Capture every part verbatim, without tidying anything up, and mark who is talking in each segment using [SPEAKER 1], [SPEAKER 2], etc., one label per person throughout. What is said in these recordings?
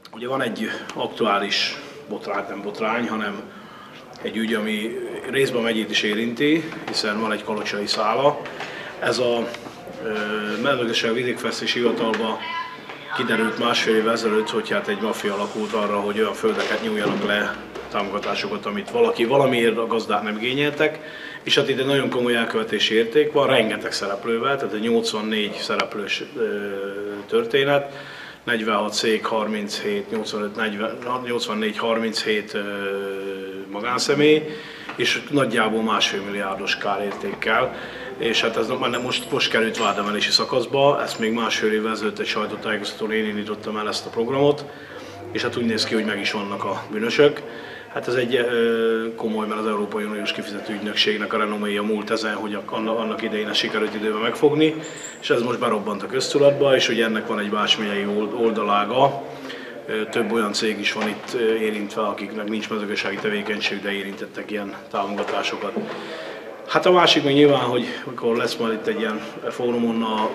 [SPEAKER 1] Ugye van egy aktuális botrány, nem botrány, hanem egy ügy, ami részben a megyét is érinti, hiszen van egy kalocsai szála. Ez a Mezőgazdasági Vidékfejlesztési Hivatalban kiderült másfél évvel ezelőtt, hogy hát egy maffia alakult arra, hogy olyan földeket nyúljanak le, támogatásokat, amit valaki valamiért a gazdák nem igényeltek, és hát itt egy nagyon komoly elkövetési érték van, rengeteg szereplővel, tehát egy nyolcvannégy szereplős történet, negyvenhat cég, harminchét, nyolcvanöt, negyven, nyolcvannégy, harminchét magánszemély, és nagyjából másfél milliárdos kárértékkel. És hát ez már most, most került vádemelési szakaszba, ezt még másfél évvel ezelőtt egy sajtótájékoztatón én indítottam el ezt a programot, és hát úgy néz ki, hogy meg is vannak a bűnösök. Hát ez egy komoly, mert az Európai Uniós Kifizető Ügynökségnek a renoméja múlt ezen, hogy annak idején ezt sikerült időben megfogni, és ez most berobbant a köztudatba, és ugye ennek van egy Bács megyei oldalága. Több olyan cég is van itt érintve, akiknek nincs mezőgazdasági tevékenység, de érintettek ilyen támogatásokat. Hát a másik még nyilván, hogy amikor lesz majd itt egy ilyen fórumon a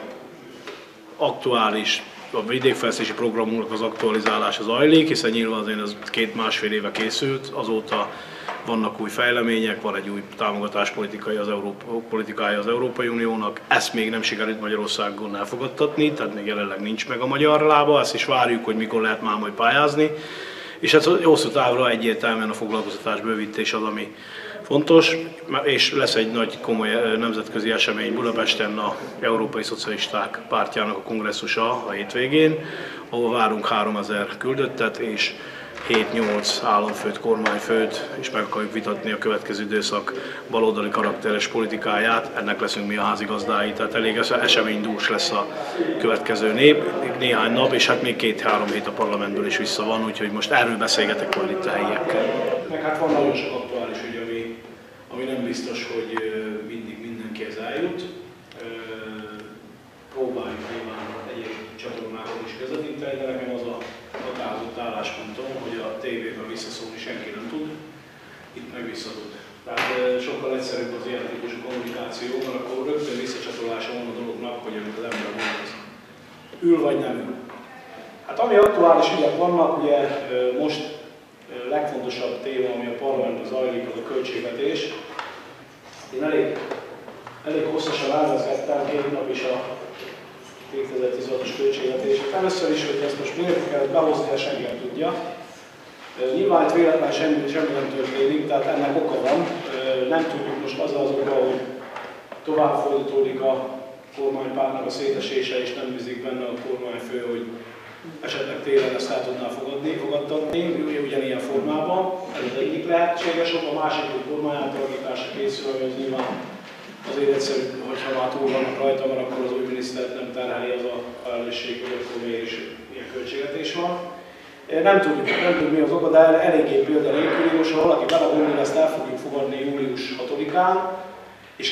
[SPEAKER 1] aktuális, a vidékfejlesztési programunknak az aktualizálása zajlik, hiszen nyilván azért ez két-másfél éve készült, azóta vannak új fejlemények, van egy új támogatáspolitikai az Európa, politikája az Európai Uniónak, ezt még nem sikerült Magyarországon elfogadtatni, tehát még jelenleg nincs meg a magyar lába, ezt is várjuk, hogy mikor lehet már majd pályázni. És hát hosszú távra egyértelműen a foglalkoztatás bővítés az, ami fontos, és lesz egy nagy komoly nemzetközi esemény Budapesten, a Európai Szocialisták Pártjának a kongresszusa a hétvégén, ahol várunk háromezer küldöttet és hét-nyolc államfőt, kormányfőt, és meg akarjuk vitatni a következő időszak baloldali karakteres politikáját. Ennek leszünk mi a házigazdái, tehát elég eseménydús lesz a következő nép, néhány nap, és hát még két-három hét a parlamentből is vissza van, úgyhogy most erről beszélgetek majd itt a helyiekkel. Meg hát van nagyon sok aktuális ügy, ami, ami nem biztos, hogy mindig mindenkihez eljut. Próbáljuk nyilván egyéb csatornákon is közvetíteni, de nekem az a határozott álláspontom, hogy a tévében visszaszólni senki nem tud, itt meg vissza tud. Tehát sokkal egyszerűbb az ilyen típusú kommunikáció, mert akkor rögtön visszacsatolása van a dolognak, hogy amit az ember mond, ül vagy nem ül. Hát ami aktuális ügyek vannak, ugye most legfontosabb téma, ami a parlamentben zajlik, az a költségvetés. Én elég, elég hosszasan elemezgettem két nap is a kétezer-tizenhatos költségvetését. Először is, hogy ezt most miért kell behozni, ha senki nem tudja. Nyilván itt véletlen semmi, semmi nem történik, tehát ennek oka van. Nem tudjuk most az az oka, hogy tovább folytatódik a kormánypártnak a szétesése, és nem bízik benne a kormányfő, hogy esetleg télen ezt el tudná fogadni, fogadtatni, ugyanilyen formában. Ez az egyik lehetséges ok, a másik, hogy kormány átalakításra készül, ami az nyilván azért egyszerű, hogyha már túl vannak rajta, mert akkor az új minisztert nem terheli az a felelősség, hogy akkor miért is ilyen költségvetés van. Nem tudjuk, nem tudjuk mi az oka, de eléggé példa nélkül, most ha valaki belegondol, ezt el fogjuk fogadni július hatodikán, és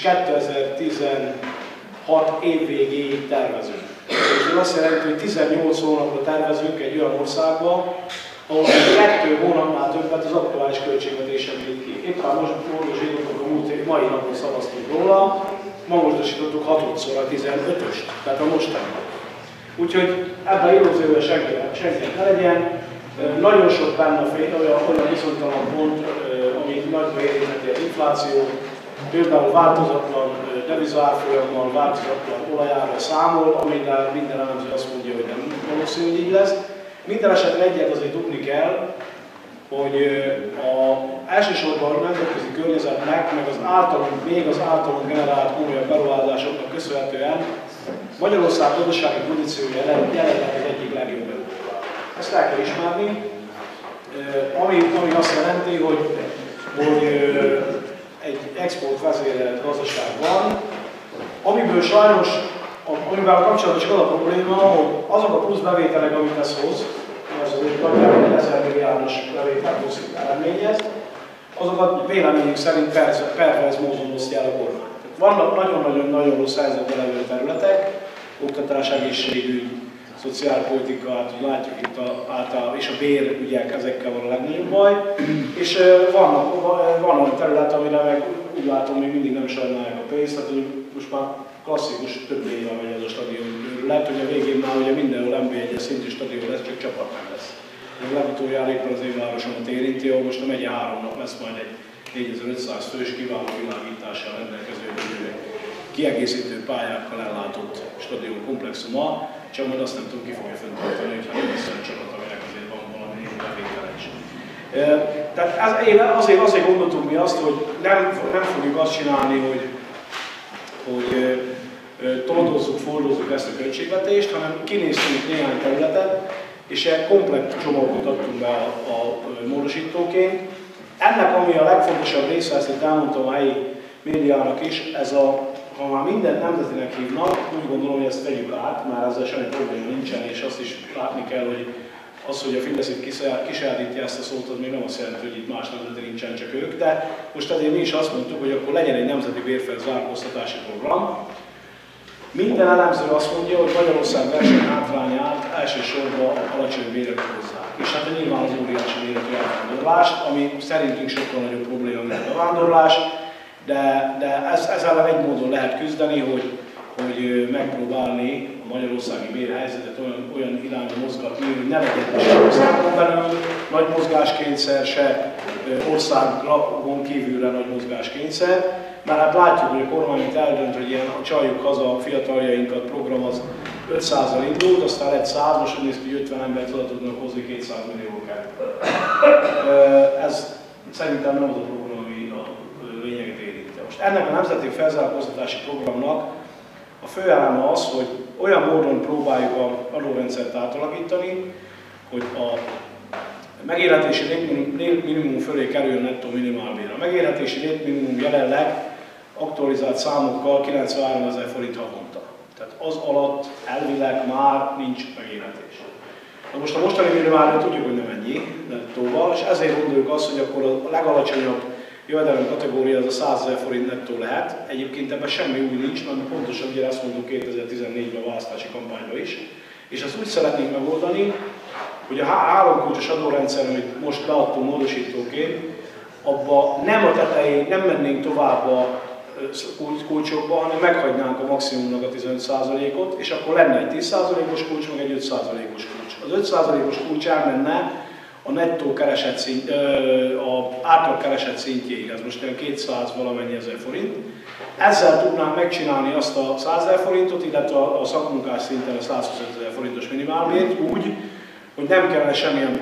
[SPEAKER 1] kétezer-tizenhat év végéig tervezünk. Ez azt jelenti, hogy tizennyolc hónapra tervezünk egy olyan országba, ahol kettő hónapnál többet az aktuális költségvetésen vitt ki. Éppen most módosítottuk a múlt év, mai napon szavaztunk róla, ma módosítottuk hatodszor a tizenötöst, tehát a mostani. Úgyhogy ebben illúziója senkinek, senkinek ne legyen. Nagyon sok benne olyan, olyan viszonytalan pont, ami nagyban érintheti az inflációt, például változatlan devizárfolyammal, változatlan olajára számol, amire minden elemző azt mondja, hogy nem valószínű, hogy így lesz. Minden esetre egyet azért tudni kell, hogy a, elsősorban a nemzetközi környezetnek, meg az általunk, még az általunk generált komolyabb beruházásoknak köszönhetően Magyarország gazdasági pozíciója jelenleg az egyik legjobb Európában. Ezt el kell ismerni, ami, ami azt jelenti, hogy, hogy egy exportvezérelt gazdaság van, amiből sajnos, amivel kapcsolatos az a probléma, hogy azok a plusz bevételek, amit ez hoz, az azért nagyjából ezer milliárdos bevételhoz eredményez, azokat véleményünk szerint perverz módon osztja el a kormány. Vannak nagyon-nagyon-nagyon rossz helyzetben levő területek, oktatás, egészségügy, szociálpolitikát, látjuk itt a, által, és a bérügyek, ezekkel van a legnagyobb baj. És vannak, van olyan terület, amire meg úgy látom, még mindig nem sajnálják a pénzt, tehát most már klasszikus több éve megy ez a stadion. Lehet, hogy a végén már ugye mindenhol en bé egyes szintű stadion lesz, csak csapat nem lesz. Legutoljára éppen az én városomat érinti, ahol most a megye háromnak lesz majd egy négyezer-ötszáz fős kiváló világítással rendelkező kiegészítő pályákkal ellátott stadion komplexuma, csak majd azt nem tudom, ki fogja fenntartani, hogyha nem lesz olyan csapat, aminek azért van valami bevétele is. Tehát ez, én azért, azért gondoltunk mi azt, hogy nem, nem fogjuk azt csinálni, hogy, hogy toldozzuk, fordozzuk ezt a költségvetést, hanem kinéztünk néhány területet, és egy komplett csomagot adtunk be a, a módosítóként. Ennek, ami a legfontosabb része, ezt itt elmondtam a helyi médiának is, ez a, ha már mindent nemzetinek hívnak, úgy gondolom, hogy ezt vegyük át, már ezzel semmi probléma nincsen, és azt is látni kell, hogy az, hogy a Fidesz itt kisajátítja ezt a szót, az még nem azt jelenti, hogy itt más nemzeti nincsen, csak ők, de most ezért mi is azt mondtuk, hogy akkor legyen egy nemzeti bérfelzárkóztatási program. Minden elemző azt mondja, hogy Magyarország versenyhátrányát elsősorban a alacsony bérek hozzák. És hát nyilván az óriási méretű elvándorlást, ami szerintünk sokkal nagyobb probléma, mint a vándorlás, de, de ez, ezzel egy módon lehet küzdeni, hogy, hogy megpróbálni a magyarországi bérhelyzetet olyan, olyan irányba mozgatni, hogy ne legyen se országon belül nagy mozgáskényszer, se országon kívülre nagy mozgáskényszer. Mert hát látjuk, hogy a kormány eldönt, hogy ilyen a csaljuk haza a fiataljainkat program az ötszázzal indult, aztán lett száz, most úgy néz ki, hogy ötven embert oda tudnak hozni kétszáz millió kell. Ez szerintem nem az a program, ami a lényeget érinti. Most ennek a nemzeti felzárkóztatási programnak a fő eleme az, hogy olyan módon próbáljuk az adórendszert átalakítani, hogy a megélhetési létminimum fölé kerül nettó minimálbér. A megélhetési létminimum jelenleg aktualizált számokkal kilencvenháromezer forint havonta. Tehát az alatt elvileg már nincs megélhetés. Na most a mostani minimálbér tudjuk, hogy nem ennyi nettóval, és ezért gondoljuk azt, hogy akkor a legalacsonyabb jövedelem kategória az a százezer forint nettó lehet. Egyébként ebben semmi új nincs, mert pontosan ugye ezt mondtuk kétezer-tizennégyben a választási kampányban is. És azt úgy szeretnénk megoldani, hogy a három kulcsos adórendszer, amit most beadtunk módosítóként, abba nem a tetején, nem mennénk tovább a kulcsokba, hanem meghagynánk a maximumnak a tizenöt százalékot, és akkor lenne egy tíz százalékos kulcs, meg egy öt százalékos kulcs. Az öt százalékos kulcs elmenne a nettó kereset szint, a átlag kereset szintjéig, ez most olyan kétszáz valamennyi ezer forint. Ezzel tudnánk megcsinálni azt a százezer forintot, illetve a szakmunkás szinten a százhuszonöt forintos minimálbért úgy, hogy nem kellene semmilyen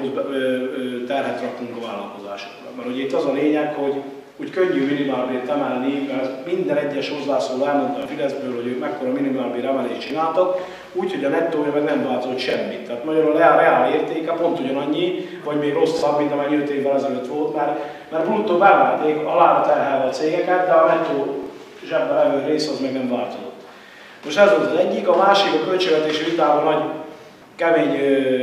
[SPEAKER 1] terhet raknunk a vállalkozásokra. Mert ugye itt az a lényeg, hogy úgy könnyű minimálbért emelni, mert minden egyes hozzászóló elmondta a Fideszből, hogy ők mekkora minimálbér emelést csináltak, úgyhogy a nettója meg nem változott semmit. Tehát magyarul a reál értéke pont ugyanannyi, vagy még rosszabb, mint amennyi öt évvel ezelőtt volt, mert, mert bruttó beemelték alára terhelve a cégeket, de a nettó zsebben levő rész az meg nem változott. Most ez volt az egyik, a másik a költségvetési vitában nagy kemény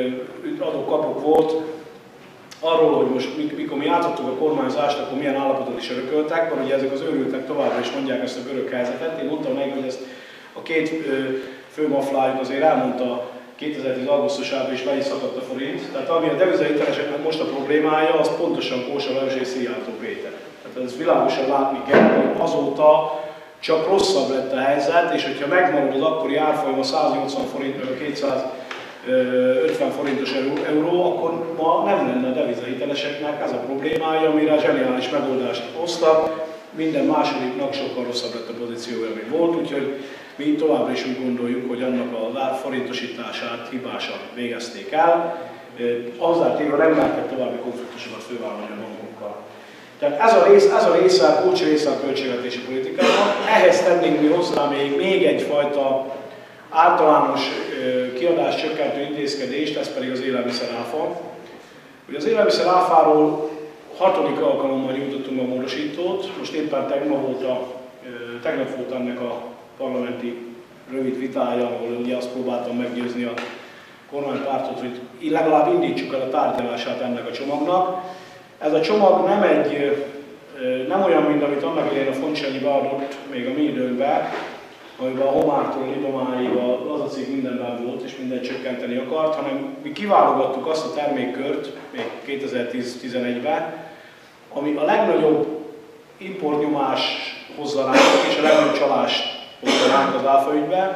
[SPEAKER 1] adókapok volt arról, hogy most mikor mi átadtuk a kormányzást, akkor milyen állapotot is örököltek, mert ugye ezek az őrültek továbbra is mondják ezt a görög helyzetet. Én mondtam meg, hogy ezt a két főmaflájuk azért elmondta kétezer-tíz augusztusában is le is szakadt a forint. Tehát ami a devizahiteleseknek most a problémája, az pontosan Kósa Lajos és Szijjártó Péter. Tehát ez világosan látni kell, hogy azóta csak rosszabb lett a helyzet, és hogyha megmarad az akkori árfolyam a száznyolcvan forint, meg a kétszázötven forintos euró, akkor ma nem lenne a devizahiteleseknek ez a problémája, amire a zseniális megoldást hoztak. Minden másodiknak sokkal rosszabb lett a pozíciója, mint volt, úgyhogy mi továbbra is úgy gondoljuk, hogy annak a forintosítását hibásan végezték el. Hozzátéve nem lehetett további konfliktusokat fővállalni a bankokkal. Tehát ez a, rész, ez a része, a kulcs része a költségvetési politikának. Ehhez tennénk mi hozzá még, még egyfajta általános kiadás csökkentő intézkedést, ez pedig az élelmiszer áfa. Ugye az élelmiszer áfáról hatodik alkalommal nyújtottunk a módosítót, most éppen tegnap volt, a, tegnap volt ennek a parlamenti rövid vitája, ahol ugye azt próbáltam meggyőzni a kormánypártot, hogy legalább indítsuk el a tárgyalását ennek a csomagnak. Ez a csomag nem, egy, nem olyan, mint amit annak idején a Foncsányi beadott még a mi időnkben, amiben a homártól lidomáig a lazacég mindenben volt és mindent csökkenteni akart, hanem mi kiválogattuk azt a termékkört még kétezer-tíz-tizenegyben, ami a legnagyobb importnyomás hozza ránk és a legnagyobb csalást hozza ránk az áfaügyben.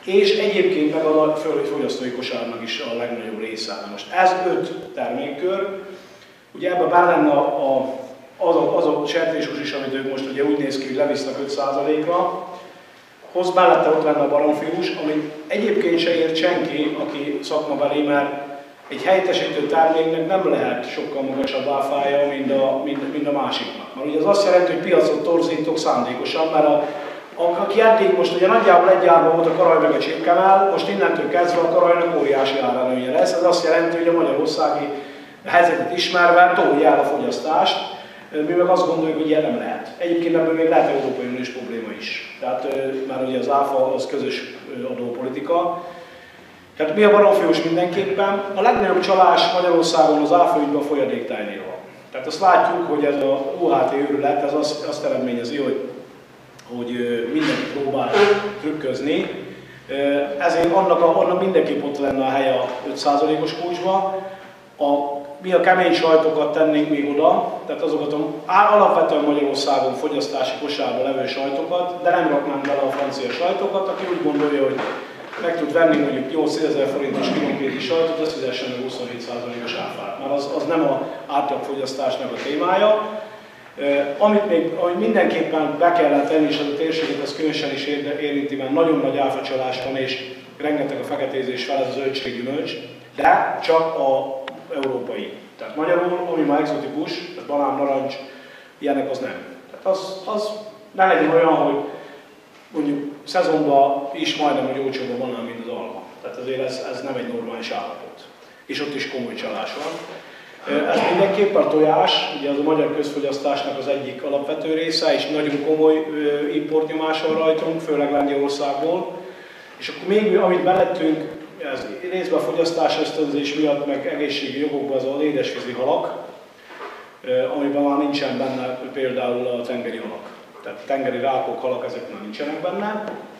[SPEAKER 1] és egyébként meg a fogyasztói kosárnak is a legnagyobb része. Na most ez öt termékkör, ugye ebben bár lenne a, a, az, a, az a sertéshús is, amit ők most ugye úgy néz ki, hogy levisznek öt százalékra, hoz mellette ott lenne a baromfihús, amit egyébként se ért senki, aki szakmabeli, mert egy helyettesítő terméknek nem lehet sokkal magasabb áfája, mint a, mint, mint a másiknak. Mert ugye az azt jelenti, hogy piacot torzítok szándékosan, mert a, a, aki eddig most ugye nagyjából egy árban volt a karaj meg a csirkemell, most innentől kezdve a karajnak óriási áránője lesz. Ez azt jelenti, hogy a magyarországi helyzetet ismerve tolja el a fogyasztást. Mi meg azt gondoljuk, hogy ilyen nem lehet. Egyébként ebből még lehet Európai Uniós probléma is. Tehát már ugye az áfa az közös adópolitika. Tehát mi a baromfihús mindenképpen? A legnagyobb csalás Magyarországon az áfa ügyben a folyadéktejnél van. Tehát azt látjuk, hogy ez a o há té őrület, ez azt, azt eredményezi, hogy, hogy mindenki próbál trükközni. Ezért annak, a, annak mindenképp ott lenne a helye a öt százalékos kulcsba. A, mi a kemény sajtokat tennénk még oda, tehát azokat a, alapvetően Magyarországon fogyasztási kosárban levő sajtokat, de nem raknánk bele a francia sajtokat, aki úgy gondolja, hogy meg tud venni mondjuk nyolc-tízezer forintos kilónkénti sajtot, az fizessen meg huszonhét százalékos áfát, mert az, az nem az átlagfogyasztásnak a témája. Amit még amit mindenképpen be kellene tenni, és az a térséget ez különösen is érinti, mert nagyon nagy áfacsalás van, és rengeteg a feketézés fel, ez az zöldséggyümölcs, de csak a európai. Tehát magyarul, ami ma exotikus, tehát banán, narancs, ilyenek az nem. Tehát az, az ne legyen olyan, hogy mondjuk szezonban is majdnem, hogy olcsóbb a banán, mint az alma. Tehát azért ez, ez nem egy normális állapot. És ott is komoly csalás van. Ez mindenképpen a tojás, ugye az a magyar közfogyasztásnak az egyik alapvető része, és nagyon komoly importnyomás van rajtunk, főleg Lengyelországból. És akkor még, amit belettünk, ez részben a fogyasztás ösztönzés miatt, meg egészségi jogokban az az édesvízi halak, amiben már nincsen benne például a tengeri halak. Tehát tengeri rákok, halak, ezek már nincsenek benne.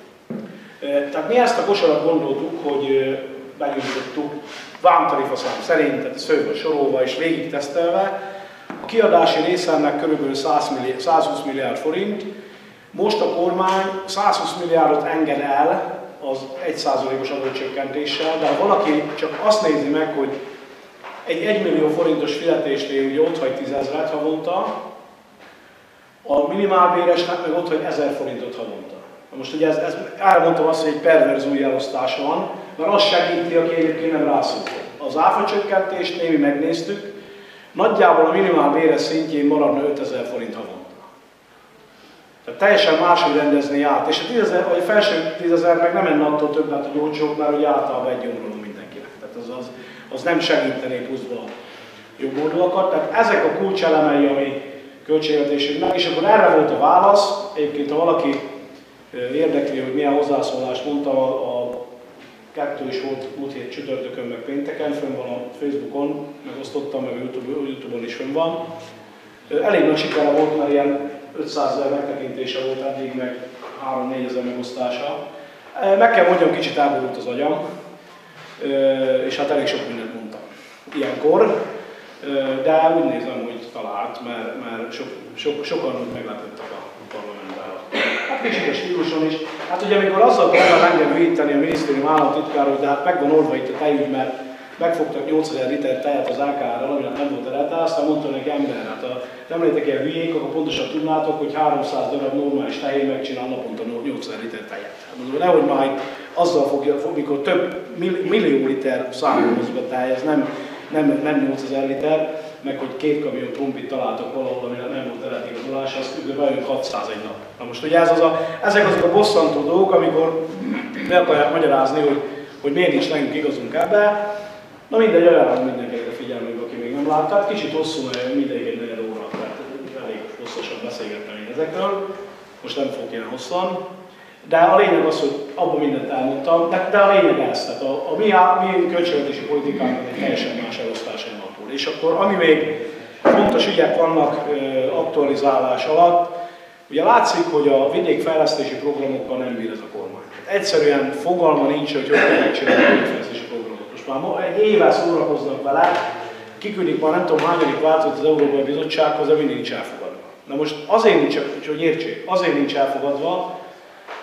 [SPEAKER 1] Tehát mi ezt a kosarat gondoltuk, hogy benyújtottuk vámtarifaszám szerint, tehát szőből sorolva és végig tesztelve. A kiadási része ennek kb. százhúsz milliárd forint. Most a kormány százhúsz milliárdot enged el az egy százalékos adócsökkentéssel, de ha valaki csak azt nézi meg, hogy egy egymillió forintos fizetésnél ugye ott hagy tízezret havonta, a minimálbéresnek meg ott hagy ezer forintot havonta. Most ugye ez, ez elmondtam azt, hogy egy perverz új elosztás van, mert az segíti, aki egyébként nem rászokott. Az áfacsökkentést némi megnéztük, nagyjából a minimálbéres szintjén maradna ötezer forint havonta. Tehát teljesen máshogy rendezni át, és a, tízezer, vagy a felső tízezer meg nem enne attól többet, hogy olcsóbb, mert ugye általában egy omroló mindenkinek. Tehát az, az, az nem segítené pluszba a jobb oldalakat. Tehát ezek a kulcselemei, ami költségvetésünknek, és akkor erre volt a válasz. Egyébként, ha valaki érdekli, hogy milyen hozzászólást mondtam, a, a kettő is volt múlt hét csütörtökön, meg pénteken, fönn van a Facebookon, megosztottam, meg a YouTube, YouTube-on is fönn van. Elég nagy sikere volt, mert ilyen ötszázezer megtekintése volt eddig, meg három-négyezer megosztása. Meg kell mondjam, kicsit elborult az agyam, és hát elég sok mindent mondtam ilyenkor, de úgy nézem, hogy talált, mert, mert sok, sok, sokan meglepődtek a parlamentben. Hát kicsit a stíluson is. Hát ugye amikor azzal próbál engem hűíteni a minisztérium államtitkár, hogy de hát megvan oldva itt a tejügy, mert megfogtak nyolcezer liter tejet az á ká á-ral, aminek nem volt eredete, aztán mondta neki ember, hát ha nem létek ilyen hülyék, akkor pontosan tudnátok, hogy háromszáz darab normális tehén megcsinál naponta nyolcezer liter tejet. Hát mondom, nehogy már azzal fogja, mikor több millió liter számol mozog a tej, ez nem, nem, nem nyolcezer liter, meg hogy két kamion trumpit találtak valahol, amire nem volt eredeti igazolás, azt kb. Bejön hatszáz egy nap. Na most ugye ez az a, ezek azok a bosszantó dolgok, amikor meg akarják magyarázni, hogy, hogy miért nincs nekünk igazunk ebbe. Na mindegy, ajánlom mindenkinek a figyelmébe, aki még nem látta. Hát kicsit hosszú, mert mindegyik egy negyed óra, tehát elég hosszasan beszélgettem én ezekről. Most nem fogok ilyen hosszan. De a lényeg az, hogy abban mindent elmondtam, de, de a lényeg ez, tehát a, a mi, mi költségvetési politikánk egy teljesen más elosztáson alapul. És akkor ami még fontos ügyek vannak aktualizálás alatt, ugye látszik, hogy a vidékfejlesztési programokkal nem bír ez a kormány. Egyszerűen fogalma nincs, hogy hogy kell megcsinálni a vidékfejlesztési programot. Most már egy éve szórakoznak vele, kiküldik már nem tudom hányadik változat az Európai Bizottsághoz, de mindig nincs elfogadva. Na most azért nincs, hogy értsék, azért nincs elfogadva,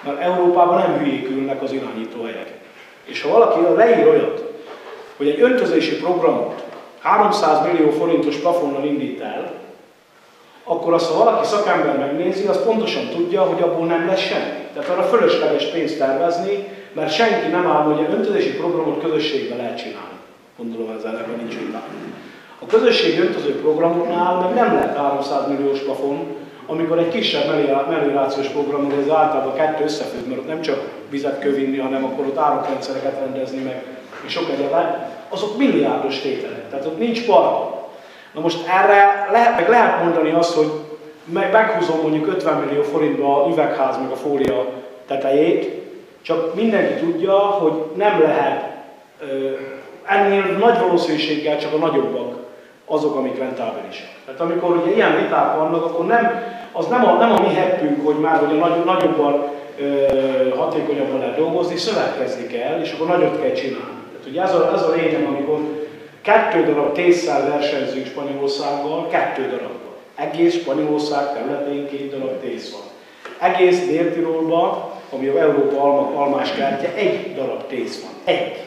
[SPEAKER 1] Mert Európában nem hülyék ülnek az irányító helyeken. És ha valaki leír olyat, hogy egy öntözési programot háromszáz millió forintos plafonnal indít el, akkor azt, ha valaki szakember megnézi, az pontosan tudja, hogy abból nem lesz semmi. Tehát arra fölösleges pénzt tervezni, mert senki nem áll, hogy egy öntözési programot közösségben lehet csinálni. Gondolom ezzel ebben nincs vita. A közösségi öntöző programoknál meg nem lehet háromszáz milliós plafon, amikor egy kisebb meliorációs programon, ez általában kettő összefügg, mert ott nem csak vizet kell vinni, hanem akkor ott áramrendszereket rendezni meg, és sok egyebet, azok milliárdos tételek. Tehát ott nincs park. Na most erre lehet, meg lehet mondani azt, hogy meghúzom mondjuk ötven millió forintba a üvegház meg a fólia tetejét, csak mindenki tudja, hogy nem lehet ennél nagy valószínűséggel csak a nagyobbak azok, amik rentábilisek. Tehát amikor ugye ilyen viták vannak, akkor nem, az nem a, nem a mi heppünk, hogy már hogy a nagy, nagyobban hatékonyabban lehet dolgozni, szövetkezni kell, és akkor nagyot kell csinálni. Tehát ugye ez a, ez a lényeg, amikor kettő darab tészszel versenyzünk Spanyolországgal, kettő darabban. Egész Spanyolország területén két darab tész van. Egész Dél-Tirolban, ami a Európa alma, almás kertje, egy darab tész van. Egy.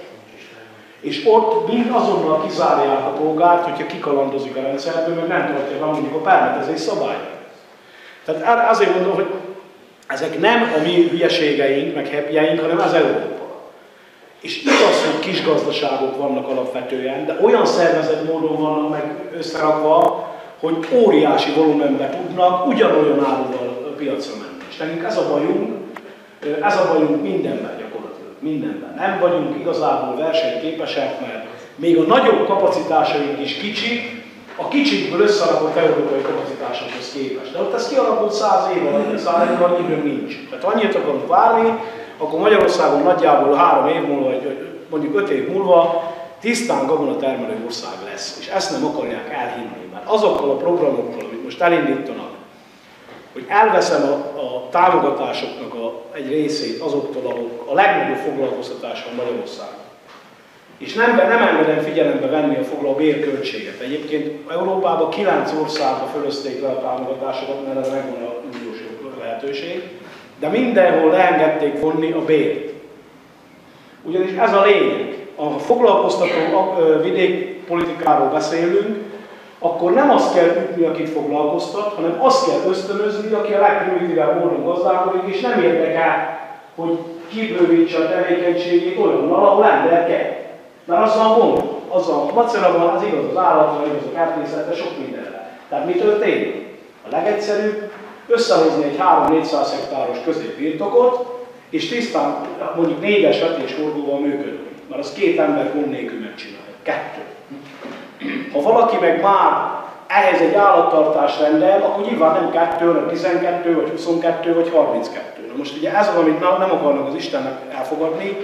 [SPEAKER 1] És ott mind azonnal kizárják a polgárt, hogyha kikalandozik a rendszerből, mert nem tartja be mondjuk a permetezés szabályát. Tehát azért mondom, hogy ezek nem a mi hülyeségeink, meg happyeink, hanem az Európa. És igaz, hogy kis gazdaságok vannak alapvetően, de olyan szervezett módon vannak meg összerakva, hogy óriási volumenben tudnak ugyanolyan áruval a piacra menni. És nekünk ez a bajunk, ez a bajunk mindenben gyakorlatilag, mindenben. Nem vagyunk igazából versenyképesek, mert még a nagyobb kapacitásaink is kicsik, a kicsikből összerakott európai kapacitásokhoz képest. De ott ez kialakult száz év alatt, száz év alatt időn nincs. Tehát annyit akarunk várni, akkor Magyarországon nagyjából három év múlva, vagy mondjuk öt év múlva tisztán gabonatermelő ország lesz. És ezt nem akarják elhinni, mert azokkal a programokkal, amit most elindítanak, hogy elveszem a, a támogatásoknak a, egy részét azoktól, ahol a legnagyobb foglalkoztatás van Magyarországon. És nem, nem engedem figyelembe venni a foglal bérköltséget. Egyébként Európában kilenc országba fölözték le a támogatásokat, mert ez megvan a uniós lehetőség, de mindenhol leengedték vonni a bért. Ugyanis ez a lényeg. Ha foglalkoztató vidékpolitikáról beszélünk, akkor nem azt kell ütni, akit foglalkoztat, hanem azt kell ösztönözni, aki a legprimitívebb módon gazdálkodik, és nem érdekel, hogy kibővítse a tevékenységét olyannal, ahol ember kell. Mert azzal gond, azzal macera van, az igaz az állatra, igaz a kertészetre, sok mindenre. Tehát mi történik? A legegyszerűbb összehozni egy három-négyszáz hektáros középbirtokot, és tisztán mondjuk négyes vetésforgóval működni. Mert az két ember gond nélkül megcsinálja. Kettő. Ha valaki meg már ehhez egy állattartást rendel, akkor nyilván nem kettő, hanem tizenkettő, vagy huszonkettő, vagy harminckettő. Na most ugye ez az, amit nem akarnak az Istennek elfogadni,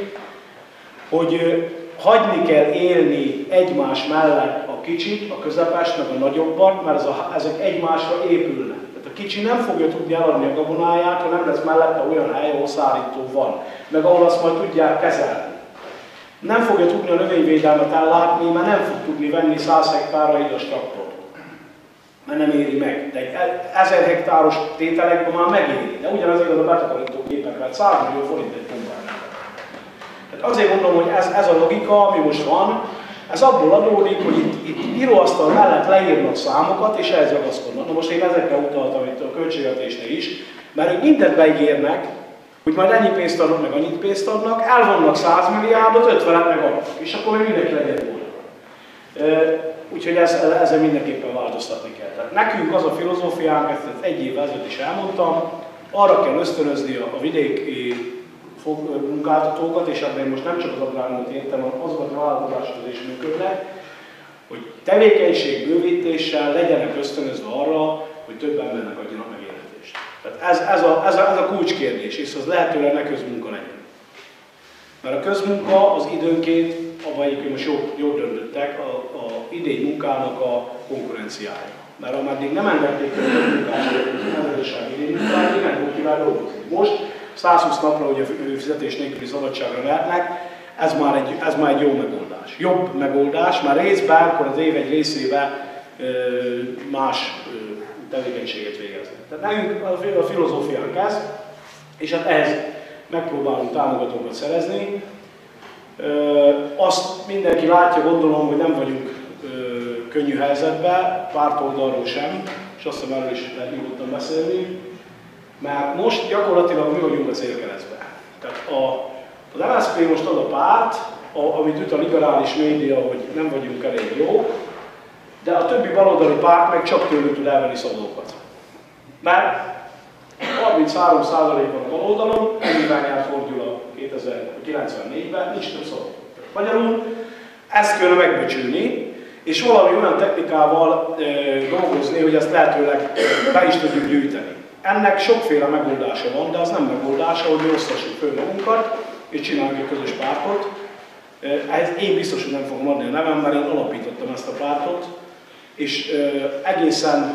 [SPEAKER 1] hogy hagyni kell élni egymás mellett a kicsit, a közepest, meg a nagyobbat, mert ez a, ezek egymásra épülnek. Tehát a kicsi nem fogja tudni eladni a gabonáját, ha nem lesz mellette olyan hely, ahol szárító van, meg ahol azt majd tudják kezelni. Nem fogja tudni a növényvédelmet ellátni, mert nem fog tudni venni száz hektárra idas traktort, mert nem éri meg. De egy ezer hektáros tételekben már megéri, de ugyanaz igaz a betakarító gépekre, hát száz millió forint egy pumpán. Tehát azért mondom, hogy ez, ez a logika, ami most van, ez abból adódik, hogy itt, itt íróasztal mellett leírnak számokat, és ehhez ragaszkodnak. Na most én ezekre utaltam itt a költségvetésnél is, mert ők mindent beígérnek, hogy majd ennyi pénzt adnak, meg annyit pénzt adnak, elvonnak száz milliárdot, ötvenet meg adnak, és akkor még mindenki legyen volna. Úgyhogy ez, ezzel mindenképpen változtatni kell. Tehát nekünk az a filozófiánk, ezt egy évvel ezelőtt is elmondtam, arra kell ösztönözni a, a vidéki munkáltatókat, és ebben most nem csak az agrármot értem, hanem azokat a vállalkozásokat is működnek, hogy tevékenységbővítéssel legyenek ösztönözve arra, hogy több embernek adjanak megélhetést. Tehát ez, ez, a, ez, a, ez a kulcskérdés, és az lehetőleg ne közmunka legyen. Mert a közmunka az időnként, abban egyébként most jól, jól döntöttek, a, a idény munkának a konkurenciája. Mert ameddig nem engedték a közmunkások nevezetesen idény munkát, nem fog kivel dolgozni. Most százhúsz napra ugye fizetés nélküli szabadságra lehetnek, ez már, egy, ez már egy jó megoldás. Jobb megoldás, már részben, akkor az év egy részében más tevékenységet végeznek. Tehát nekünk a filozófiánk ez, és hát ehhez megpróbálunk támogatókat szerezni. Azt mindenki látja, gondolom, hogy nem vagyunk könnyű helyzetben, pártoldalról sem, és azt hiszem erről is lehet nyugodtan beszélni, mert most gyakorlatilag mi vagyunk a célkeresztben. Tehát a, az em es zé pé most az a párt, a, amit üt a liberális média, hogy nem vagyunk elég jó, de a többi baloldali párt meg csak tőlük tud elvenni szavazókat. Mert harminchárom százalék van a baloldalon, ennyivel nyert fordul a kétezer-kilencvennégyben, nincs több szavazó. Magyarul ezt kellene megbecsülni, és valami olyan technikával e, dolgozni, hogy ezt lehetőleg be is tudjuk gyűjteni. Ennek sokféle megoldása van, de az nem megoldása, hogy mi osztassuk föl magunkat, és csináljuk egy közös pártot. Ehhez én biztos, hogy nem fogom adni a nevem, mert én alapítottam ezt a pártot, és e, egészen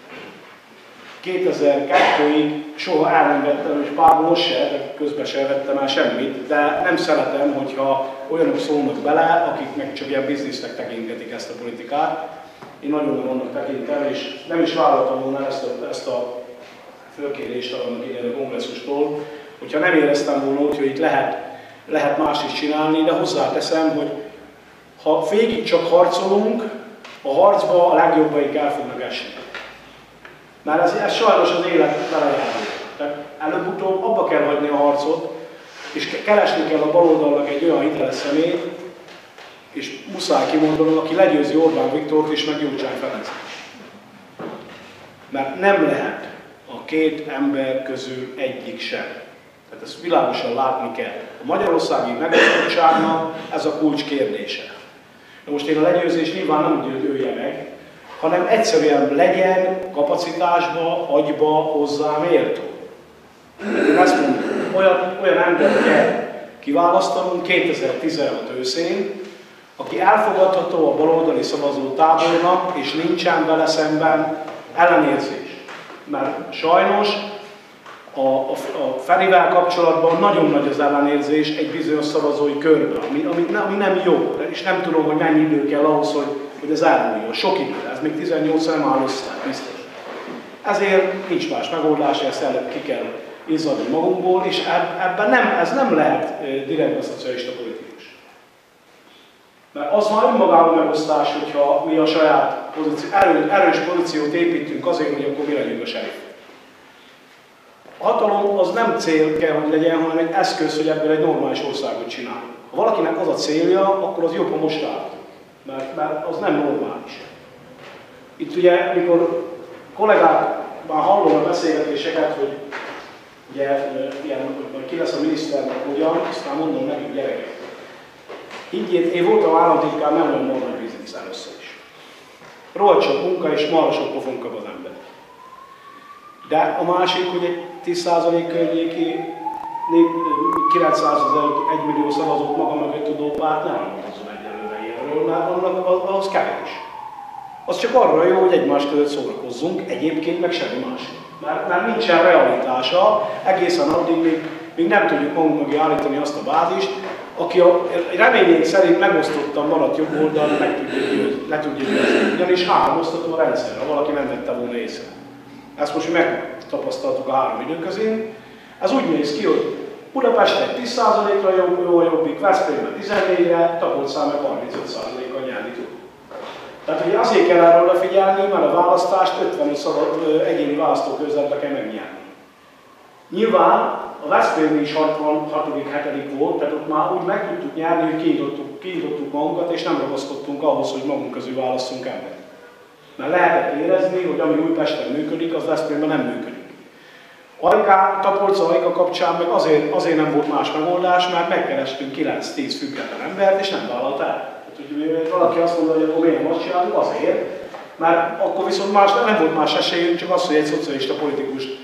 [SPEAKER 1] kétezer-kettőig soha el nem vettem, és pár most se, de közben se vettem el semmit, de nem szeretem, hogyha olyanok szólnak bele, akik meg csak ilyen biznisznek tekintetik ezt a politikát. Én nagyon nem annak tekintem, és nem is vállaltam volna ezt a, ezt a fölkérést annak idején a kongresszustól, hogyha nem éreztem volna úgy, hogy itt lehet, lehet más is csinálni, de hozzáteszem, hogy ha végig csak harcolunk, a harcba a legjobbaik el fognak esni. Mert ez, ez sajnos az élet belejáró. Tehát előbb-utóbb abba kell hagyni a harcot, és keresni kell a baloldalnak egy olyan hiteles szemét, és muszáj kimondanom, aki legyőzi Orbán Viktort és meg Gyurcsány Ferencet. Mert nem lehet a két ember közül egyik sem. Tehát ezt világosan látni kell. A magyarországi megosztottságnak ez a kulcs kérdése. Na most én a legyőzés nyilván nem úgy, hogy ölje meg, hanem egyszerűen legyen kapacitásba, agyba hozzá méltó. Én ezt mondom, olyan, olyan embert kell kiválasztanunk kétezer-tizenhat őszén, aki elfogadható a baloldali szavazó tábornak, és nincsen vele szemben ellenérzés. Mert sajnos a, a, a Ferivel kapcsolatban nagyon nagy az ellenérzés egy bizonyos szavazói körben, ami, ami, ami nem jó, és nem tudom, hogy mennyi idő kell ahhoz, hogy hogy ez elmúljon. Sok idő, ez még tizennyolc nem áll össze, biztos. Ezért nincs más megoldás, ezt el ki kell izzadni magunkból, és ebben nem, ez nem lehet direktben szocialista politikus. Mert az már önmagában megosztás, hogyha mi a saját pozíció, erő, erős pozíciót építünk azért, hogy akkor mi legyünk a serif. A hatalom az nem cél kell, hogy legyen, hanem egy eszköz, hogy ebből egy normális országot csináljuk. Ha valakinek az a célja, akkor az jobb, ha most áll. Mert, mert az nem normális. Itt ugye, mikor kollégák már hallom a beszélgetéseket, hogy ugye, ilyen, hogy ki lesz a miniszternek hogyan, aztán mondom nekik, gyerekek. Higgyét, én voltam államtitkár, nem olyan normális biznisz először is. Rohadt sok munka és marha sok pofon kap az ember. De a másik, hogy egy tíz százalék környéki kilencszázezer, egy millió szavazót maga mögött tudó párt nem mondozom egyelőre ilyenről, mert annak az kevés. Az csak arra jó, hogy egymás között szórakozzunk, egyébként meg semmi más. Mert, mert nincsen realitása, egészen addig még, még nem tudjuk magunk mögé állítani azt a bázist, aki a reményénk szerint megosztottan maradt jobb oldalon, meg tudja győzni, le tudja győzni. Ugyanis háromoztató a rendszer, ha valaki nem vette volna észre. Ezt most megtapasztaltuk a három időközén. Ez úgy néz ki, hogy Budapesten tíz százalékra jó a Jobbik, Veszprémben tizennégyre, Tapolcán meg harmincöt százalékkal nyerni tud. Tehát ugye azért kell erről figyelni, mert a választást ötvenöt szabad, egyéni választókörzetbe kell megnyerni. Nyilván a Veszprém is hatvanadik hetedik volt, tehát ott már úgy meg tudtuk nyerni, hogy kiírtottuk, kiírtottuk magunkat, és nem ragaszkodtunk ahhoz, hogy magunk közül válasszunk embert. Mert lehetett érezni, hogy ami Újpesten működik, az Veszprémben nem működik. Ajká, Tapolca, Ajka kapcsán meg azért, azért nem volt más megoldás, mert megkerestünk kilenc-tíz független embert, és nem vállalt el. Tehát, hogy valaki azt mondja, hogy akkor miért azt csinálunk, azért, mert akkor viszont más, nem volt más esélyünk, csak az, hogy egy szocialista politikust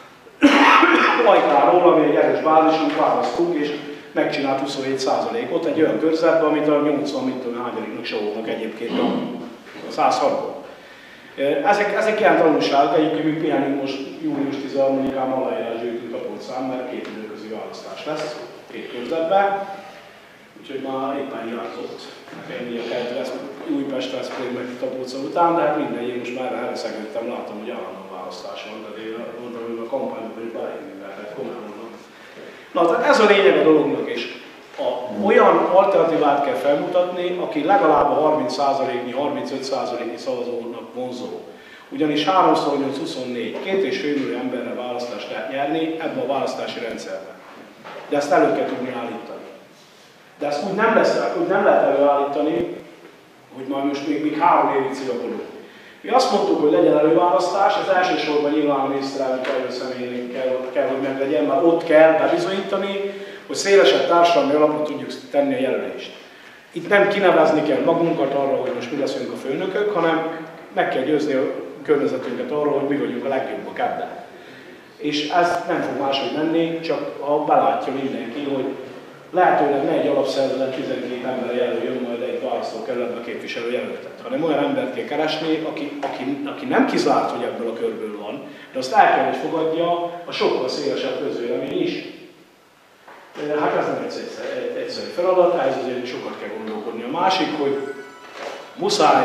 [SPEAKER 1] Ajkáról, ami egy erős bázisunk, választunk, és megcsinált huszonhét százalékot egy olyan körzetben, amit a nyolcvan, mint tudom, hányadiknak sorolnak egyébként a száz hatban. Ezek, ezek ilyen tanulságok, egyébként mi pihenünk most június tizenharmadikán aláírás gyűjtünk Tapolcán, mert két időközi választás lesz, két körzetben. Úgyhogy már éppen hiányzott nekem mi a kettő lesz, Újpest, Veszprém meg Tapolca után, de hát mindegy, én most már erre szegődtem, látom, hogy állandó választás van, de én mondtam, hogy a kampányban is beleírni lehetett, komolyan mondom. Na, tehát ez a lényeg a dolognak is. A, olyan alternatívát kell felmutatni, aki legalább a harminc százaléknyi, harmincöt százaléknyi szavazónak vonzó. Ugyanis háromszor nyolc huszonnégy, két és fél millió emberrel választást lehet nyerni ebben a választási rendszerben. De ezt elő kell tudni állítani. De ezt úgy nem, lesz, úgy nem lehet előállítani, hogy majd most még, még három évig civakodunk. Mi azt mondtuk, hogy legyen előválasztás, ez elsősorban nyilván a miniszterelnök előszemélyének kell, kell, hogy meglegyen, mert ott kell bebizonyítani, hogy szélesebb társadalmi alapra tudjuk tenni a jelölést. Itt nem kinevezni kell magunkat arra, hogy most mi leszünk a főnökök, hanem meg kell győzni a környezetünket arról, hogy mi vagyunk a legjobbak ebben. És ez nem fog máshogy menni, csak ha belátja mindenki, hogy lehetőleg ne egy alapszervezet tizenkét ember jelöljön majd egy választókerületbe képviselő jelöltet, hanem olyan embert kell keresni, aki, aki, aki nem kizárt, hogy ebből a körből van, de azt el kell, hogy fogadja a sokkal szélesebb közvélemény is. Hát ez nem egy egyszerű feladat, ehhez azért sokat kell gondolkodni. A másik, hogy muszáj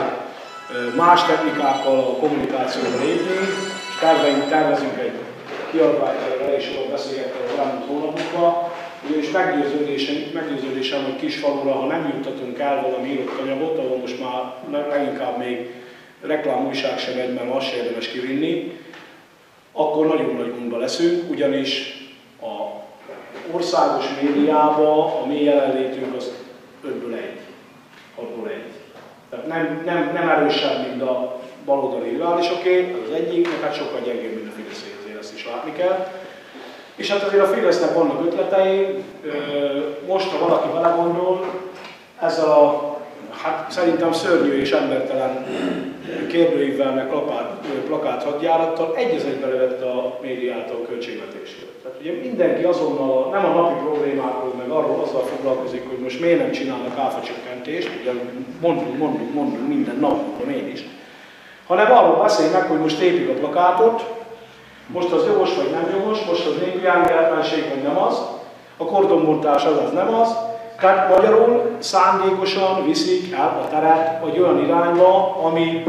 [SPEAKER 1] más technikákkal a kommunikációba lépni, és terveink, tervezünk egy kiadványról és jól beszélgettel az elmúlt hónapokban, ugyanis meggyőződésem, meggyőződésem, hogy Kisfalura, ha nem juttatunk el valami írott anyagot, ahol most már leginkább még reklám újság sem megy, mert azt érdemes kivinni, akkor nagyon nagy gondba leszünk, ugyanis a országos médiában a mi jelenlétünk az ötből egy, hatból egy. Tehát nem, nem, nem erősebb, mint a baloldali riválisoké, az egyik, meg hát sokkal gyengébb, mint a Fideszé, azért ezt is látni kell. És hát azért a Fidesznek vannak ötletei, most, ha valaki belegondol, ezzel a, hát szerintem szörnyű és embertelen kérdőívvel, meg plakát, plakát hadjárattal egy az egybe levette a médiától a költségvetéstől. Tehát ugye mindenki azonnal, nem a napi problémákról, meg arról azzal foglalkozik, hogy most miért nem csinálnak áfacsökkentést, ugye mondunk, mondunk, mondunk minden nap, mondom én is, hanem arról beszélnek, hogy most épik a plakátot, most az jogos vagy nem jogos, most az népi engedhetlenség vagy nem az, a kordonbontás az, az nem az, tehát magyarul szándékosan viszik el a teret egy olyan irányba, ami,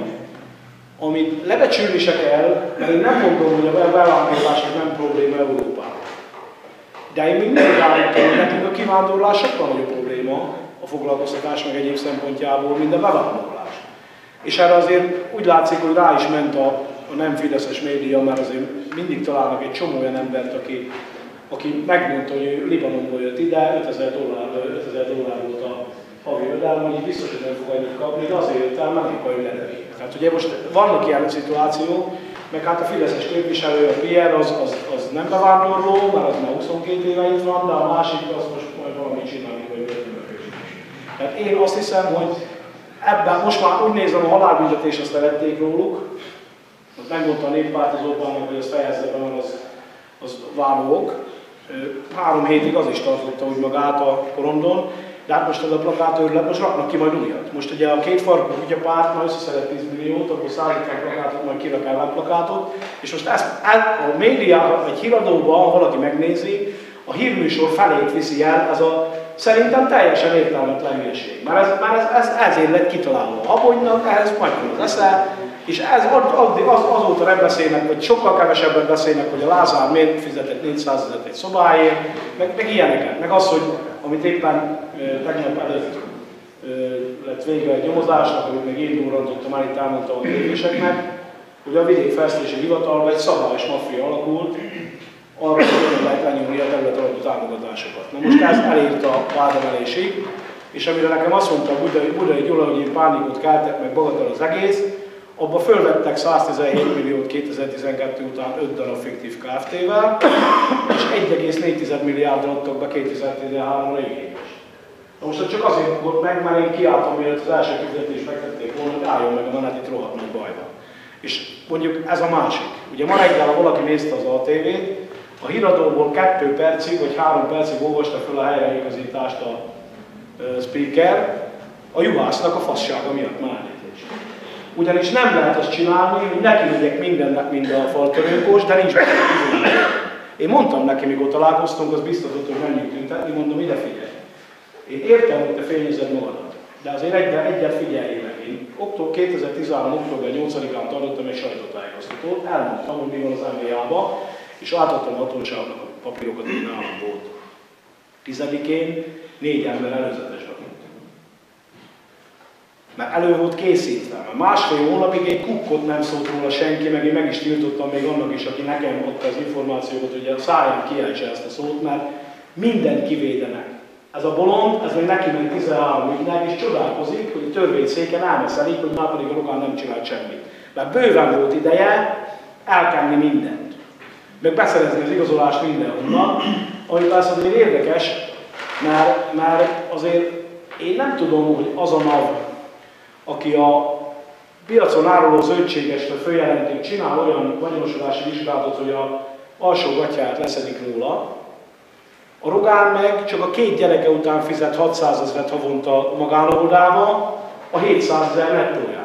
[SPEAKER 1] amit lebecsülni se kell, mert én nem mondom, hogy a bevándorlás nem probléma Európában. De én mindig állítom, hogy nekünk a kivándorlás sokkal nagyobb probléma a foglalkoztatás meg egyéb szempontjából, mint a bevándorlás. És erre azért úgy látszik, hogy rá is ment a, a nem fideszes média, mert azért mindig találnak egy csomó olyan embert, aki, aki megmondta, hogy ő Libanonból jött ide, ötezer dollár, ötezer dollár volt a havi jövedelme, hogy biztos, hogy nem fog annyit kapni, de azért jött el, mert nem akarja ledevék. Tehát ugye most vannak ilyen szituáció, meg hát a fideszes képviselő, a Pierre, az, az, az nem bevándorló, mert az már huszonkét éve itt van, de a másik az most majd valamit csinálni, hogy börtönből. Tehát én azt hiszem, hogy ebben most már úgy nézem, a halálbüntetést azt levették róluk, megmondta a néppártizóban, hogy ezt fejezze be, mert az, az vállók. Három hétig az is tartotta úgy magát a korondon, de hát most ez a plakát őrület, most raknak ki majd újat. Most ugye a kétfarkú kutyapárt már összeszedett tíz milliót, akkor szállítják plakátot, majd kirak ellenplakátot, és most ezt a médiában, egy híradóban, ha valaki megnézi, a hírműsor felét viszi el, ez a szerintem teljesen értelmetlen hülyeség. Mert ez, már ez, ez, ezért lett kitalálva. Abonynak ehhez majd az esze, és ez addig az, azóta nem beszélnek, vagy sokkal kevesebbet beszélnek, hogy a Lázár miért fizetett négyszázezret egy szobáért, meg, meg ilyeneket. Meg az, hogy amit éppen tegnap előtt lett vége egy nyomozásnak, amit még én durrantottam el, itt elmondtam a tévéseknek, hogy a vidékfejlesztési hivatalban egy szabályos maffia alakult, arra, hogy nem lehet lenyomni a terület alapú támogatásokat. Na most ez elért a vádemelésig, és amire nekem azt mondta a Budai, Budai Gyula, hogy én pánikot keltek, meg bagatel az egész, abba fölvettek száztizenhét milliót kétezer-tizenkettő után öt darab fiktív Kft-vel, és egy egész négy milliárdra adtak be kétezer-tizenháromra igényes. Na most csak azért volt meg, mert én kiálltam, mielőtt az első fizetést megtették volna, hogy álljon meg a menet, itt rohadt nagy bajban. És mondjuk ez a másik. Ugye ma reggel, ha valaki nézte az á té vét, a híradóból kettő percig vagy három percig olvasta fel a helyreigazítást a uh, speaker a juhásznak a fassága miatt már elnézést. Ugyanis nem lehet azt csinálni, hogy neki megyek mindennek, mind a faltörőkos, de nincs benne. Én mondtam neki, mikor találkoztunk, az biztatott, hogy menjünk tüntetni, mondom, ide figyelj. Én értem, hogy te fényezed magadat, de azért egyet, egyet figyeljél meg. Én kétezer-tizenhárom. október nyolcadikán tartottam egy sajtótájékoztatót, elmondtam, hogy mi van az em vé á-ba, és átadtam a hatóságnak a papírokat, hogy nálam volt. tizedikén négy ember előzetesbe volt. Mert elő volt készítve. Mert másfél hónapig egy kukkot nem szólt róla senki, meg én meg is tiltottam még annak is, aki nekem adta az információkat, hogy a száján kiejtse ezt a szót, mert mindent kivédenek. Ez a bolond, ez még neki ment tizenhárom ügynek, és csodálkozik, hogy a törvényszéken elmeszelik, hogy már pedig a Rogán nem csinált semmit. Mert bőven volt ideje elkenni mindent. Meg beszerezni az igazolást mindenhonnan, ami persze azért érdekes, mert, mert azért én nem tudom, hogy az a NAV, aki a piacon áruló zöldségestől följelentik, csinál olyan vagyonosodási vizsgálatot, hogy a alsó gatyát leszedik róla, a Rogán meg csak a két gyereke után fizet hatszázezret havonta magánóvodába, a hétszázezer nettójában.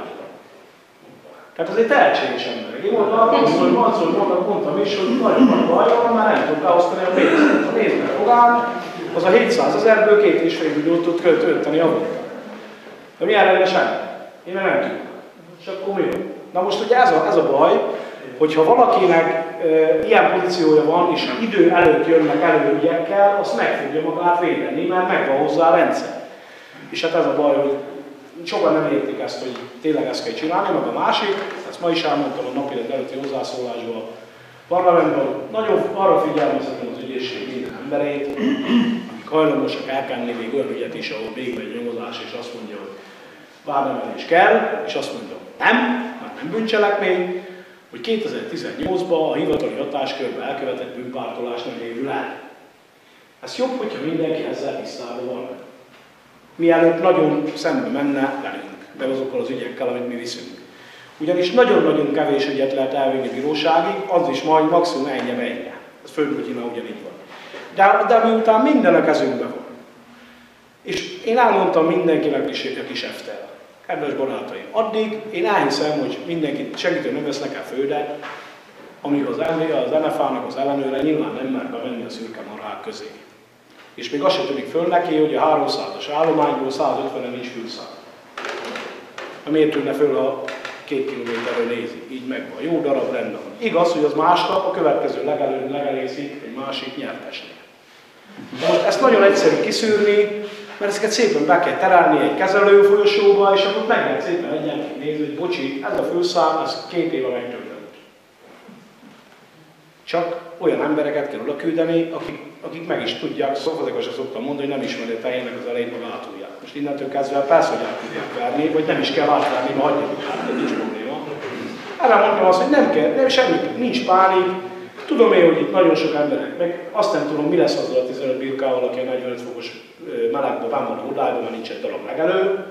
[SPEAKER 1] Tehát azért tehetséges emberek. Én mondtam, hogy mondtam is, hogy nagyon nagy baj van, már nem tudok beosztani a pénzt. A pénzt meg Rogán, az a hétszázezerből két és fél milliót tud költeni havonta. De milyen lenne semmi? Én nem tudom. És akkor mi van? Na most ugye ez a, ez a baj, hogyha valakinek e, ilyen pozíciója van, és idő előtt jönnek elő ügyekkel, azt meg fogja magát védeni, mert megvan hozzá a rendszer. És hát ez a baj, hogy sokan nem értik ezt, hogy tényleg ezt kell csinálni, meg a másik, ezt ma is elmondtam a napirend előtti hozzászólásban a parlamentben, nagyon arra figyelmeztetem az ügyészség minden embereit, akik hajlamosak elkenni még olyan ügyet is, ahol még egy nyomozás, és azt mondja, hogy vádemelés kell, és azt mondja, nem, már nem bűncselekmény, hogy kétezer-tizennyolcban a hivatali hatáskörben elkövetett bűnpártolás nem érül el. Ez jobb, hogyha mindenki ezzel tisztában van. Mielőtt nagyon szembe menne velünk, de azokkal az ügyekkel, amit mi viszünk. Ugyanis nagyon-nagyon kevés ügyet lehet elvinni bíróságig, az is majd maximum ennyi-ennyi. Ez Földbutyina ugyanígy van. De, de miután minden a kezünkben van, és én elmondtam mindenkinek, aki seftel, kedves barátaim, addig én elhiszem, hogy mindenki, senkitől nem vesznek el földet, amíg az, az en ef á-nak az ellenőre nyilván nem mer bemenni a szürke marhák közé. És még azt sem tűnik föl neki, hogy a háromszázas állományból százötvenen nincs fűszál. Miért tűnne föl, ha két kilométerről nézi? Így megvan. Jó darab, rendben van. Igaz, hogy az másnap a következő legelőn legelészik egy másik nyertesnél. De most ezt nagyon egyszerű kiszűrni, mert ezeket szépen be kell terelni egy kezelőfolyosóba, és akkor meg lehet szépen egyenként nézni, hogy bocsi, ez a főszám, ez két éve megtörtént. Csak olyan embereket kell oda küldeni, akik, akik meg is tudják, szokatikosan szoktam mondani, hogy nem ismeri a tejének az elejét a hátulját. Most innentől kezdve persze, hogy át tudják verni, vagy nem is kell átverni, ma hagyjuk át, de nincs probléma. Erre mondtam azt, hogy nem kell, nem, semmi, nincs pánik. Tudom én, hogy itt nagyon sok emberek, meg azt nem tudom, mi lesz azzal a tizenöt birkával, aki a negyvenöt fokos melegbe benn van a hudájban, mert nincs egy darab legelő.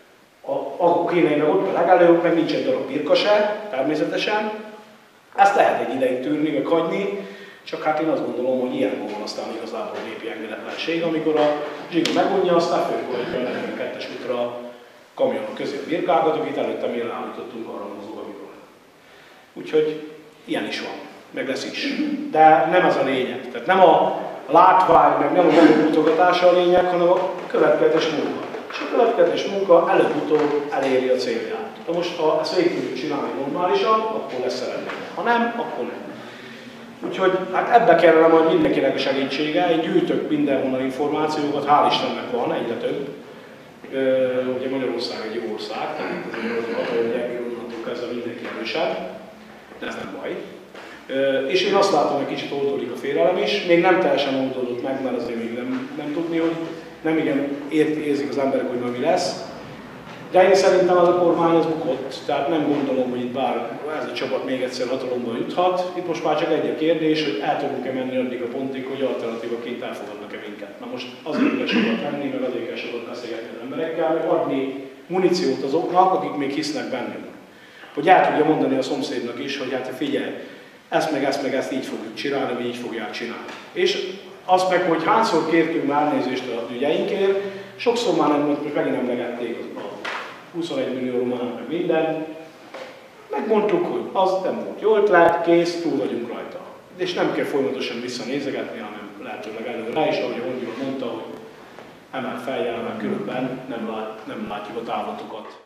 [SPEAKER 1] A kéne meg ott a legelő, meg nincs egy darab birka se, természetesen. Ezt lehet egy ideig tűrni, meg hagyni, csak hát én azt gondolom, hogy ilyenkor van aztán igazából a népi engedetlenség, amikor a zsiga megunja, aztán fölkorítja a negyvenkettes útra a kamionok közé a birkákat, akit előtte mi állítottunk arra a mozóamiról. Úgyhogy ilyen is van, meg lesz is. De nem az a lényeg. Tehát nem a látvány, meg nem a megmutogatása a lényeg, hanem a következetes munka. És a következetes munka előbb-utóbb eléri a célját. De most, ha ezt végig tudjuk csinálni normálisan, akkor lesz eredmény. Ha nem, akkor nem. Úgyhogy hát ebbe kellene majd mindenkinek a segítsége. Én gyűjtök mindenhonnan információkat, hál' Istennek van, egyre több. Ugye Magyarország egy jó ország, tehát azért onnantól kezdve mindenki erősebb, de ez nem baj. És én azt látom, hogy kicsit oldódik a félelem is. Még nem teljesen oldódott meg, mert azért még nem, nem tudni, hogy nem igen érzik az emberek, hogy mi lesz. De én szerintem az a kormány az bukott, tehát nem gondolom, hogy itt bár ez a csapat még egyszer hatalomba juthat. Itt most már csak egy a kérdés, hogy el tudunk-e menni addig a pontig, hogy alternatívaként elfogadnak-e minket. Na most azért kell sokat menni, meg azért kell sokat beszélgetni az emberekkel, meg adni muníciót azoknak, akik még hisznek bennünk. Hogy el tudja mondani a szomszédnak is, hogy hát figyelj, ezt meg ezt meg ezt így fogjuk csinálni, vagy így fogják csinálni. És azt meg, hogy hányszor kértünk már elnézést az ügyeinkért, sokszor már nem, most megint emlegették a huszonegy millió román, meg minden. Megmondtuk, hogy az nem volt jó ötlet, kész, túl vagyunk rajta. És nem kell folyamatosan visszanézegetni, hanem lehetőleg előre, és ahogy Hongyula mondta, hogy emel feljel, mert különben nem, lát, nem látjuk a távlatokat.